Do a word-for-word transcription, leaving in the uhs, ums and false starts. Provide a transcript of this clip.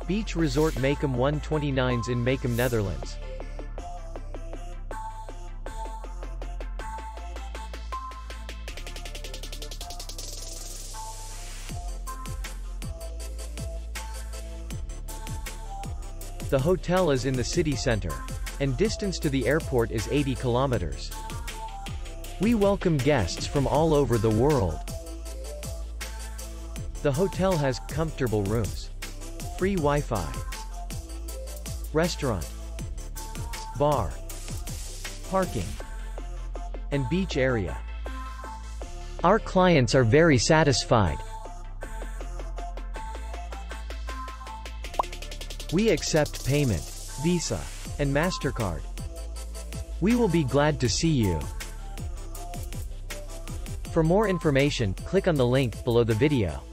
Beach Resort Makkum one twenty-nines in Makkum, Netherlands. The hotel is in the city center, and distance to the airport is eighty kilometers. We welcome guests from all over the world. The hotel has comfortable rooms, free Wi-Fi, restaurant, bar, parking, and beach area. Our clients are very satisfied. We accept payment, Visa, and MasterCard. We will be glad to see you. For more information, click on the link below the video.